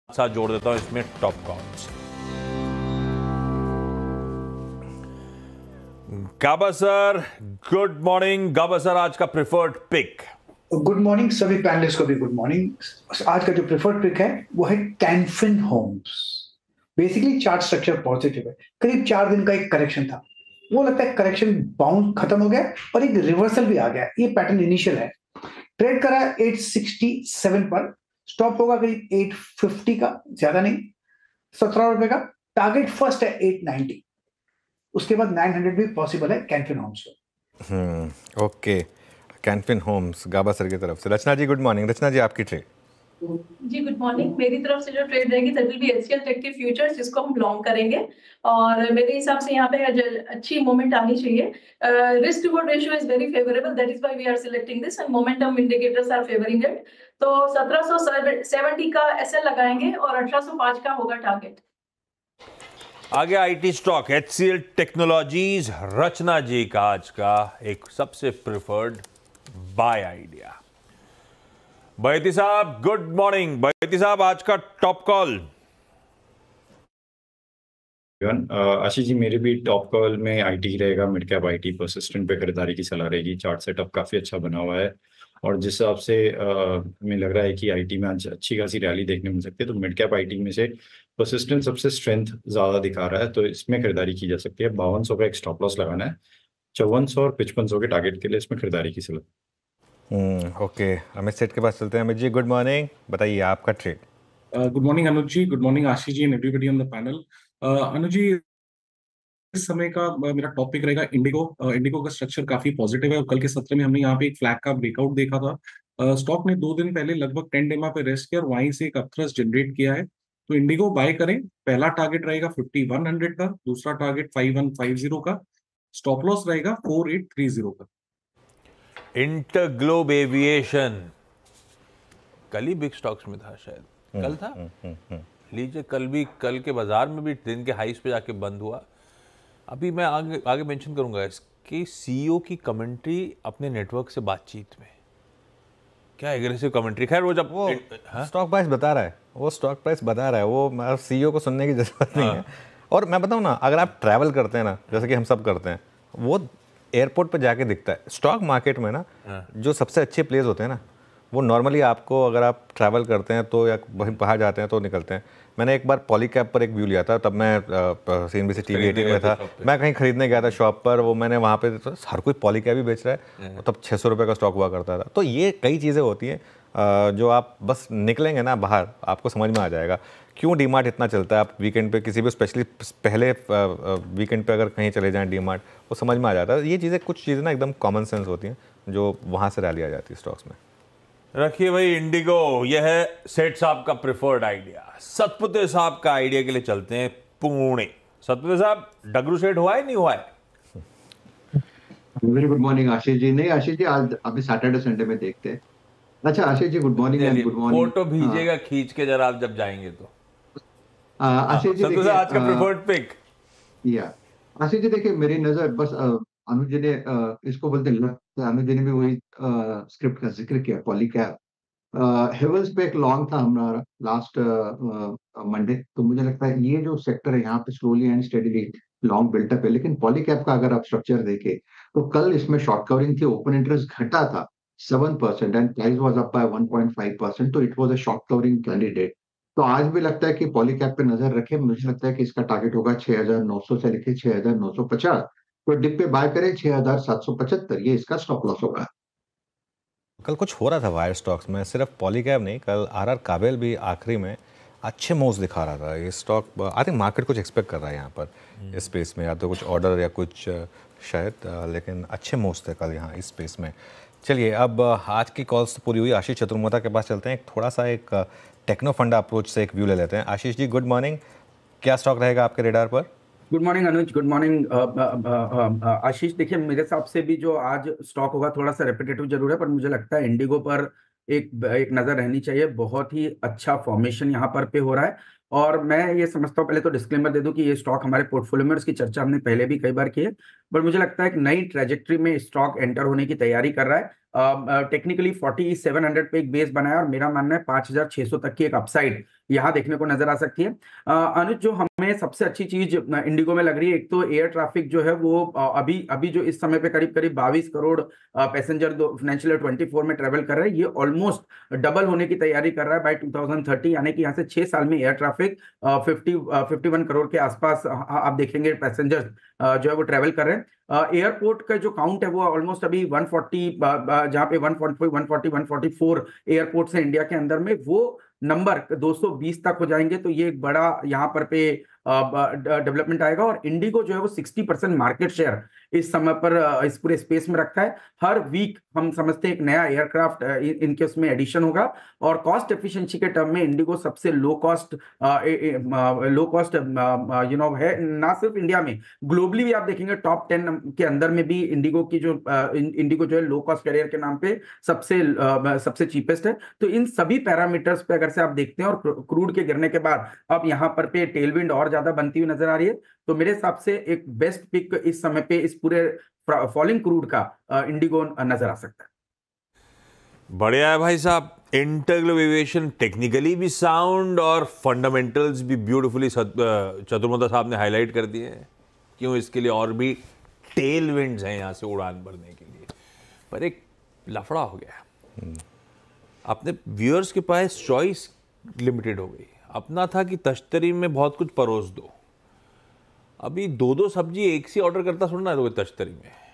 साथ जोड़ देता हूं इसमें top calls. Gaba sir, good morning. Gaba sir, आज का प्रिफर्ड पिक। गुड मॉर्निंग सभी पैनलिस्ट को भी गुड मॉर्निंग। आज का जो प्रेफर्ड पिक है वो है Canfin Homes. Basically chart structure positive है। करीब 4 दिन का एक करेक्शन था, वो लगता है करेक्शन बाउंस खत्म हो गया और एक रिवर्सल भी आ गया। ये पैटर्न इनिशियल है। ट्रेड करा 867 पर, स्टॉप होगा करीब 850 का, ज्यादा नहीं, 17 रुपए का। टारगेट फर्स्ट है 890, उसके बाद 900 भी पॉसिबल है कैनफिन होम्स को। ओके, कैनफिन होम्स गाबा सर की तरफ से। रचना जी गुड मॉर्निंग। रचना जी, आपकी ट्रेड। जी गुड मॉर्निंग। मेरी तरफ से जो ट्रेड रहेगी that will be HCL tech के फ्यूचर्स, जिसको हम लॉन्ग करेंगे और मेरे हिसाब से यहाँ पे अच्छी मोमेंट आनी चाहिए। Risk reward ratio is very favourable, that is why we are selecting this and momentum indicators are favouring it. तो 1770 का एसएल लगाएंगे और 1805 का होगा टारगेट। आगे IT stock HCL technologies. Rachna ji का आज का एक सबसे प्रिफर्ड बाय आइडिया। बैती साहब गुड मॉर्निंग। बैती साहब, आज का टॉप कॉल। आशीष जी, मेरे भी टॉप कॉल में आईटी रहेगा। मिड कैप आईटी परसिस्टेंट पे खरीदारी की सलाह रहेगी। चार्ट सेटअप काफी अच्छा बना हुआ है और जिस हिसाब से हमें लग रहा है कि आईटी में आज अच्छी खासी रैली देखने मिल सकती है, तो मिड कैप आईटी में से परसिस्टेंट सबसे स्ट्रेंथ ज्यादा दिखा रहा है, तो इसमें खरीदारी की जा सकती है। 5200 का एक स्टॉप लॉस लगाना है। 5400 और 5500 के टारगेट के लिए इसमें खरीदारी की सलाह। ओके, अमित सेठ के पास चलते हैं। अमित जी गुड मॉर्निंग, बताइए आपका trade. Good morning Anuj ji, good morning Ashish ji and everybody on the panel. Anuj ji, इस समय का मेरा टॉपिक रहेगा इंडिगो। इंडिगो का स्ट्रक्चर काफी पॉजिटिव है और कल के सत्र में हमने यहाँ पे एक फ्लैग का ब्रेकआउट देखा था। स्टॉक ने 2 दिन पहले लगभग 10 डेमा पे रेस्ट किया और वहीं से एक अपथ्रस्ट जनरेट किया है, तो इंडिगो बाय करें। पहला टारगेट रहेगा 5100 का, दूसरा टारगेट 5150 का, स्टॉप लॉस रहेगा 4830 का। इंटरग्लोब एविएशन कल ही बिग स्टॉक्स में था, शायद कल था। लीजिए, कल के बाजार में भी दिन के हाईस पे जाके बंद हुआ। अभी मैं आगे मेंशन करूंगा इसकी सीईओ की कमेंट्री अपने नेटवर्क से बातचीत में। क्या एग्रेसिव कमेंट्री। खैर वो जब स्टॉक प्राइस बता रहा है, वो स्टॉक प्राइस बता रहा है, वो सीईओ को सुनने की जरूरत नहीं है। और मैं बताऊं ना, अगर आप ट्रैवल करते हैं ना, जैसे कि हम सब करते हैं, वो एयरपोर्ट पे जाके दिखता है। स्टॉक मार्केट में ना जो सबसे अच्छे प्लेस होते हैं ना, वो नॉर्मली आपको, अगर आप ट्रैवल करते हैं तो या वहीं बाहर जाते हैं तो निकलते हैं। मैंने एक बार पॉलीकैब पर एक व्यू लिया था, तब मैं सीएनबीसी टीवी 18 में था। मैं कहीं खरीदने गया था शॉप पर, वो मैंने वहाँ पे तो हर कोई पॉलीकैब ही बेच रहा है, तब 600 रुपये का स्टॉक हुआ करता था। तो ये कई चीज़ें होती हैं जो आप बस निकलेंगे ना बाहर, आपको समझ में आ जाएगा क्यों डीमार्ट इतना चलता है। आप वीकेंड पे किसी भी, स्पेशली पहले वीकेंड पे अगर कहीं चले जाएं डीमार्ट, वो समझ में आ जाता है। ये चीज़ें, कुछ चीज़ें ना एकदम कॉमन सेंस होती हैं जो वहाँ से रैली आ जाती है स्टॉक्स में। रखिए भाई इंडिगो, यह है सेठ साहब का प्रिफर्ड आइडिया। सतपुते साहब का आइडिया के लिए चलते हैं पुणे। सतपुते साहब, डगरू सेठ हुआ है नहीं हुआ है? Very good morning Ashish ji. नहीं आशीष जी, आज अभी सैटरडे संडे में देखते हैं। अच्छा Ashish ji good morning and good morning. Photo भेजिएगा खींच के जरा, आप जब जाएंगे तो। आशीष जी देखिए, आज का प्रिफर्ड पिक। या आशीष जी देखिए, मेरी नजर बस अनुज जी ने इसको बोलते हैं, अनुज जी ने भी वही स्क्रिप्ट का जिक्र किया, पॉलीकैब। हेवल्स पे एक लॉन्ग था हमारा लास्ट मंडे, तो मुझे लगता है ये जो सेक्टर है यहाँ पे slowly and steadily long built up है। लेकिन पॉलीकैब का अगर आप स्ट्रक्चर देखें तो कल इसमें शॉर्ट कवरिंग थी, ओपन इंटरेस्ट घटा था 7% and price was up by 1.5%, तो it was a short covering candidate. तो आज भी लगता है कि पॉलीकैब पे नजर रखें। मुझे लगता है कि इसका टारगेट होगा 6900 से लेके 6950, तो डिप पे बाय करें 6775, ये इसका स्टॉप लॉस होगा। कल कुछ हो रहा था वायर स्टॉक्स में, सिर्फ पॉलीकैब नहीं, कल आरआर काबेल भी आखिरी में अच्छे मूव्स दिखा रहा था। ये स्टॉक, आई थिंक मार्केट कुछ एक्सपेक्ट कर रहा है यहाँ पर इस स्पेस में, या तो कुछ ऑर्डर या कुछ शायद, लेकिन अच्छे मूव्स थे कल यहाँ इस स्पेस में। चलिए, अब आज की कॉल्स तो पूरी हुई। आशीष चतुर्वेदी के पास चलते हैं। थोड़ा सा एक टेक्नो फंडा अप्रोच से एक व्यू ले लेते हैं। आशीष जी गुड मॉर्निंग, क्या स्टॉक रहेगा आपके रेडार पर? Good morning Anuj, good morning Ashish. देखिए, मेरे हिसाब से भी जो आज स्टॉक होगा थोड़ा सा रेपिटेटिव जरूर है, पर मुझे लगता है इंडिगो पर एक नजर रहनी चाहिए। बहुत ही अच्छा फॉर्मेशन यहाँ पर पे हो रहा है और मैं ये समझता हूँ, पहले तो डिस्क्लेमर दे दूं कि ये स्टॉक हमारे पोर्टफोलियो में, उसकी चर्चा हमने पहले भी कई बार की है, बट मुझे लगता है एक नई ट्रेजेक्ट्री में स्टॉक एंटर होने की तैयारी कर रहा है। टेक्निकली 4700 पे एक बेस बनाया और मेरा मानना है 5600 तक की एक अपसाइड यहाँ देखने को नजर आ सकती है। अनुज, जो हमें सबसे अच्छी चीज इंडिगो में लग रही है, एक तो एयर ट्रैफिक जो है वो अभी जो इस समय पे करीब 22 करोड़ पैसेंजर फाइनेंशियल 24 में ट्रेवल कर रहे हैं, ये ऑलमोस्ट डबल होने की तैयारी कर रहा है बाय 2030, यानी कि यहाँ से 6 साल में एयर ट्रैफिक 51 करोड़ के आसपास आप देखेंगे पैसेंजर्स जो है वो ट्रेवल कर रहे हैं। एयरपोर्ट का जो काउंट है वो ऑलमोस्ट अभी 140, जहाँ पे 144 एयरपोर्ट्स है इंडिया के अंदर में, वो नंबर 220 तक हो जाएंगे, तो ये एक बड़ा यहाँ पर पे डेवलपमेंट आएगा। और इंडिगो जो है वो 60% मार्केट शेयर इस समय पर इस पूरे स्पेस में रखा है। हर वीक हम समझते हैं एक नया एयरक्राफ्ट इनके उसमें एडिशन होगा, और कॉस्ट एफिशिएंसी के टर्म में इंडिगो सबसे लो कॉस्ट है, ना सिर्फ इंडिया में, ग्लोबली भी आप देखेंगे टॉप 10 के अंदर में भी इंडिगो जो है लो कॉस्ट कैरियर के नाम पे सबसे चीपेस्ट है। तो इन सभी पैरामीटर्स पे अगर से आप देखते हैं, और क्रूड के गिरने के बाद अब यहाँ पर पे टेलविंड और ज्यादा बनती हुई नजर आ रही है, तो मेरे हिसाब से एक बेस्ट पिक इस समय पे इस पूरे फॉलिंग क्रूड का इंडिगो नजर आ सकता है। बढ़िया है भाई साहब। इंटेग्रल एविएशन टेक्निकली भी साउंड और फंडामेंटल्स भी ब्यूटीफुली चतुर्मोदा साहब ने हाईलाइट कर दिए हैं। क्यों, इसके लिए और भी टेल विंड्स हैं यहाँ से उड़ान भरने के लिए। पर एक लफड़ा हो गया, अपने व्यूअर्स के पास चॉइस लिमिटेड हो गई। अपना था कि तश्तरी में बहुत कुछ परोस दो, अभी 2-2 सब्जी एक सी ऑर्डर करता सुनना है तश्तरी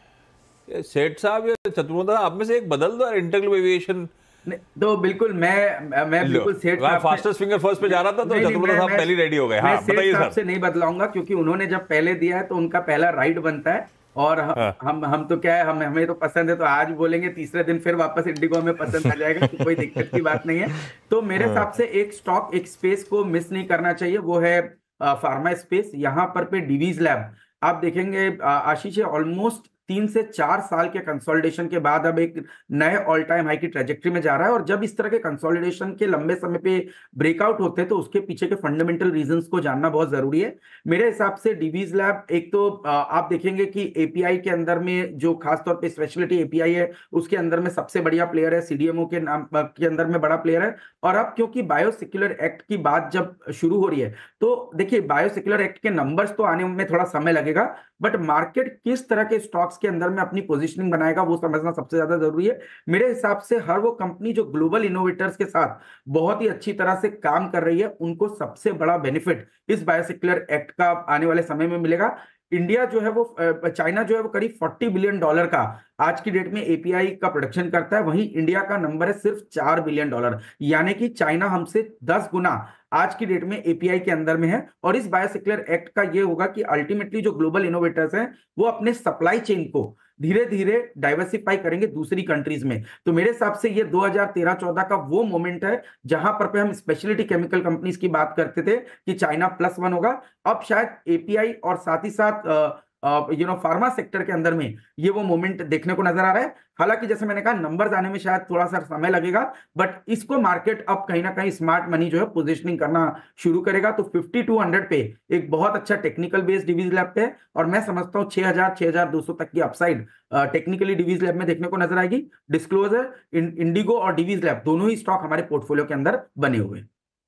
में। सेठ साहब या चतुर्मोदा, आप में से एक बदल दो इंटेग्रल एविएशन। तो बिल्कुल मैं बिल्कुल सेठ साहब फास्टेस्ट फिंगर फर्स्ट पे जा रहा था, तो चतुर्मोदा साहब पहले रेडी हो गए। हाँ, बताइए सर। से नहीं बदलाऊंगा, क्योंकि उन्होंने जब पहले दिया है तो उनका पहला राइट बनता है, और हम तो क्या है, हमें तो पसंद है, तो आज बोलेंगे तीसरे दिन फिर वापस इंडिगो में पसंद आ जाएगा, तो कोई दिक्कत की बात नहीं है। तो मेरे हिसाब से एक स्टॉक, एक स्पेस को मिस नहीं करना चाहिए, वो है फार्मा स्पेस। यहाँ पर पे डिवीज लैब आप देखेंगे आशीष, ऑलमोस्ट 3 से 4 साल के कंसोलिडेशन के बाद अब एक नए ऑल टाइम हाई की ट्रेजेक्ट्री में जा रहा है। और जब इस तरह के कंसोलिडेशन के लंबे समय पे ब्रेकआउट होते हैं, तो उसके पीछे के फंडामेंटल रीजंस को जानना बहुत जरूरी है। मेरे हिसाब से डिवीज लैब, एक तो आप देखेंगे कि एपीआई के अंदर में जो खासतौर पे स्पेशलिटी एपीआई है, उसके अंदर में सबसे बढ़िया प्लेयर है, सीडीएमओ के नाम के अंदर में बड़ा प्लेयर है। और अब क्योंकि बायोसिक्युलर एक्ट की बात जब शुरू हो रही है, तो देखिए बायोसिक्युलर एक्ट के नंबर्स तो आने में थोड़ा समय लगेगा, बट मार्केट किस तरह के स्टॉक्स के अंदर में अपनी पोजीशनिंग बनाएगा वो समझना सबसे ज्यादा जरूरी है। मेरे हिसाब से हर वो कंपनी जो ग्लोबल इनोवेटर्स के साथ बहुत ही अच्छी तरह से काम कर रही है, उनको सबसे बड़ा बेनिफिट इस बायोसिक्युलर एक्ट का आने वाले समय में मिलेगा। इंडिया जो है वो, चाइना जो है वो करीब $40 बिलियन का आज की डेट में एपीआई का प्रोडक्शन करता है, वहीं इंडिया का नंबर है सिर्फ $4 बिलियन, यानी कि चाइना हमसे 10 गुना आज की डेट में एपीआई के अंदर में है। और इस बायोसिक्युलर एक्ट का ये होगा कि अल्टीमेटली जो ग्लोबल इनोवेटर्स हैं वो अपने सप्लाई चेन को धीरे धीरे डाइवर्सिफाई करेंगे दूसरी कंट्रीज में। तो मेरे हिसाब से ये 2013-14 का वो मोमेंट है जहां पर हम स्पेशलिटी केमिकल कंपनीज की बात करते थे कि चाइना +1 होगा। अब शायद एपीआई और साथ ही साथ फार्मा सेक्टर के अंदर में ये वो मोमेंट देखने को नजर आ रहा है। हालांकि जैसे मैंने कहा, नंबर्स आने में शायद थोड़ा सा समय लगेगा, बट इसको मार्केट अब कहीं ना कहीं स्मार्ट मनी जो है पोजीशनिंग करना शुरू करेगा। तो 5200 पे एक बहुत अच्छा टेक्निकल बेस्ड डिवीज लैब पे, और मैं समझता हूँ 6200 तक की अपसाइड टेक्निकली डिवीज लैब में देखने को नजर आएगी। डिस्क्लोजर, इंडिगो और डिवीज लैब दोनों ही स्टॉक हमारे पोर्टफोलियो के अंदर बने हुए।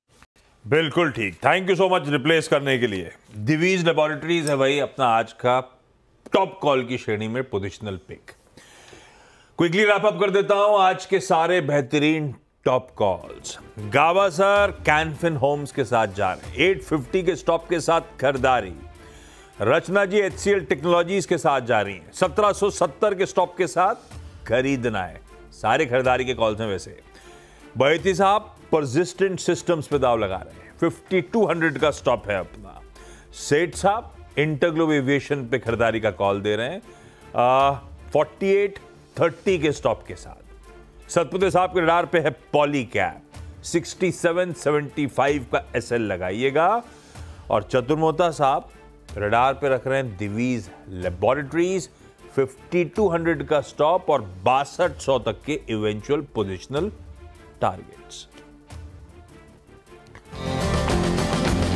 बिल्कुल ठीक, thank you so much replace करने के लिए। दिवीज लेबोरेटरीज है भाई अपना आज का टॉप कॉल की श्रेणी में positional pick. Quickly wrap up कर देता हूं आज के सारे बेहतरीन टॉप कॉल्स। गावस्कर कैनफिन होम्स के साथ जा रहे हैं, 850 के स्टॉप के साथ खरीदारी। रचना जी HCL टेक्नोलॉजीज के साथ जा रही हैं, 1770 के स्टॉप के साथ खरीदना है। सारे खरीदारी के कॉल्स हैं वैसे। बहेती साहब परसिस्टेंट सिस्टम्स पे दाव लगा रहे हैं, 5200 का स्टॉप है अपना। सेठ साहब इंटरग्लोब एविएशन पे खरीदारी का कॉल दे रहे हैं, 4830 के स्टॉप के साथ। सतपुते साहब के रडार पे है पॉलीकैब, 6775 का SL लगाइएगा। और चतुर्मोता साहब रडार पे रख रहे हैं दिवीज लेबोरेटरीज, 5200 का स्टॉप और 6200 तक के इवेंचुअल पोजिशनल टारगेट्स।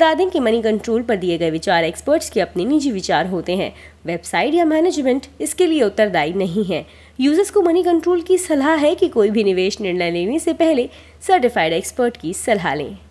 बता दें कि मनी कंट्रोल पर दिए गए विचार एक्सपर्ट्स के अपने निजी विचार होते हैं। वेबसाइट या मैनेजमेंट इसके लिए उत्तरदायी नहीं है। यूजर्स को मनी कंट्रोल की सलाह है कि कोई भी निवेश निर्णय लेने से पहले सर्टिफाइड एक्सपर्ट की सलाह लें।